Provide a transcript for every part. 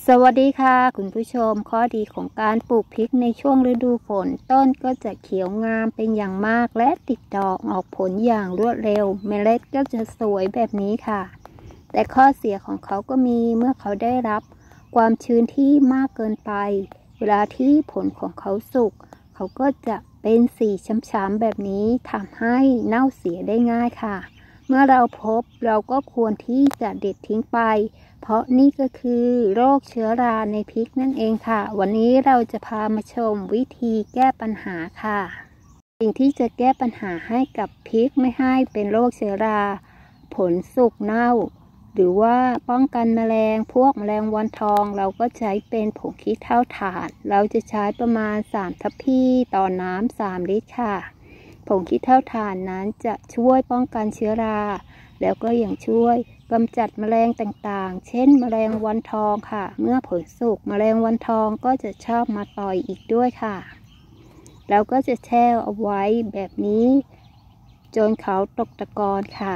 สวัสดีค่ะคุณผู้ชมข้อดีของการปลูกพริกในช่วงฤดูฝนต้นก็จะเขียวงามเป็นอย่างมากและติดดอกออกผลอย่างรวดเร็วเมล็ดก็จะสวยแบบนี้ค่ะแต่ข้อเสียของเขาก็มีเมื่อเขาได้รับความชื้นที่มากเกินไปเวลาที่ผลของเขาสุกเขาก็จะเป็นสีช้ำๆแบบนี้ทำให้เน่าเสียได้ง่ายค่ะเมื่อเราพบเราก็ควรที่จะเด็ดทิ้งไปเพราะนี่ก็คือโรคเชื้อราในพริกนั่นเองค่ะวันนี้เราจะพามาชมวิธีแก้ปัญหาค่ะสิ่งที่จะแก้ปัญหาให้กับพริกไม่ให้เป็นโรคเชื้อราผลสุกเน่าหรือว่าป้องกันแมลงพวกแมลงวันทองเราก็ใช้เป็นผงขี้เถ้าถ่านเราจะใช้ประมาณ3 ทัพพีต่อน้ำ3 ลิตรค่ะผงขี้เถ้าถ่านนั้นจะช่วยป้องกันเชื้อราแล้วก็ยังช่วยกำจัดแมลงต่างๆเช่นแมลงวันทองค่ะเมื่อผลสุกแมลงวันทองก็จะชอบมาต่อยอีกด้วยค่ะเราก็จะแช่เอาไว้แบบนี้จนเขาตกตะกอนค่ะ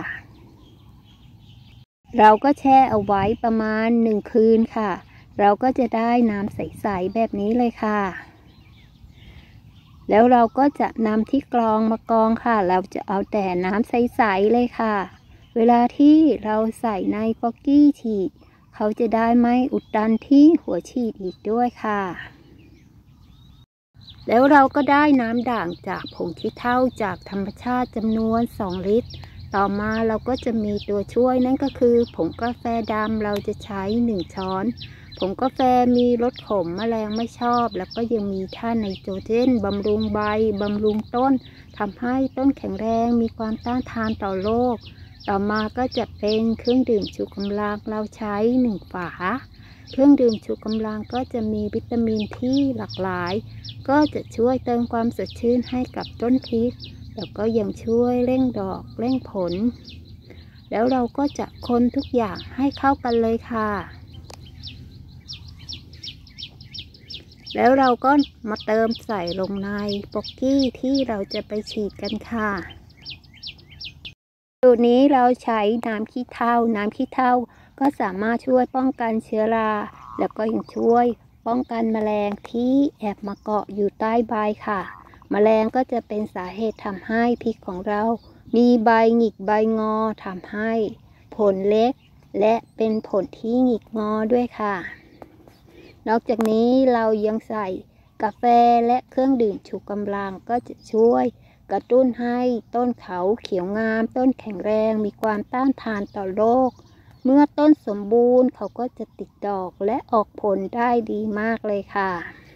เราก็แช่เอาไว้ประมาณ1 คืนค่ะเราก็จะได้น้ำใสๆแบบนี้เลยค่ะแล้วเราก็จะนำที่กรองมากรองค่ะเราจะเอาแต่น้ำใสๆเลยค่ะเวลาที่เราใส่ในป๊อกกี้ฉีดเขาจะได้ไม่อุดตันที่หัวฉีดอีกด้วยค่ะแล้วเราก็ได้น้ำด่างจากผงขี้เถ้าจากธรรมชาติจำนวน2 ลิตรต่อมาเราก็จะมีตัวช่วยนั่นก็คือผงกาแฟดำเราจะใช้1 ช้อนผงกาแฟมีรสขมแมลงไม่ชอบแล้วก็ยังมีธาตุไนโตรเจนบำรุงใบบำรุงต้นทำให้ต้นแข็งแรงมีความต้านทานต่อโรคต่อมาก็จะเป็นเครื่องดื่มชูกำลังเราใช้1 ฝาเครื่องดื่มชูกำลังก็จะมีวิตามินที่หลากหลายก็จะช่วยเติมความสดชื่นให้กับต้นพริกแล้วก็ยังช่วยเร่งดอกเร่งผลแล้วเราก็จะคนทุกอย่างให้เข้ากันเลยค่ะแล้วเราก็มาเติมใส่ลงในป๊อกกี้ที่เราจะไปฉีดกันค่ะสูตรนี้เราใช้น้ำขี้เถ้าก็สามารถช่วยป้องกันเชื้อราแล้วก็ยังช่วยป้องกันแมลงที่แอบมาเกาะอยู่ใต้ใบค่ะแมลงก็จะเป็นสาเหตุทำให้พริกของเรามีใบหงิกใบงอทำให้ผลเล็กและเป็นผลที่หงิกงอด้วยค่ะนอกจากนี้เรายังใส่กาแฟและเครื่องดื่มชูกำลังก็จะช่วยกระตุ้นให้ต้นเขาเขียวงามต้นแข็งแรงมีความต้านทานต่อโรคเมื่อต้นสมบูรณ์เขาก็จะติดดอกและออกผลได้ดีมากเลยค่ะ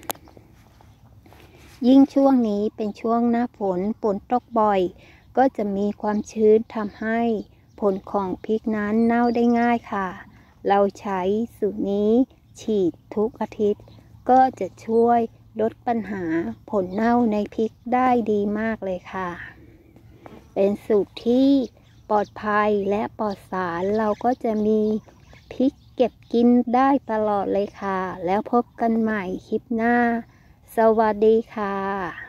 ยิ่งช่วงนี้เป็นช่วงหน้าฝนตกบ่อยก็จะมีความชื้นทำให้ผลของพริกนั้นเน่าได้ง่ายค่ะเราใช้สูตรนี้ฉีดทุกอาทิตย์ก็จะช่วยลดปัญหาผลเน่าในพริกได้ดีมากเลยค่ะเป็นสูตรที่ปลอดภัยและปลอดสารเราก็จะมีพริกเก็บกินได้ตลอดเลยค่ะแล้วพบกันใหม่คลิปหน้าสวัสดีค่ะ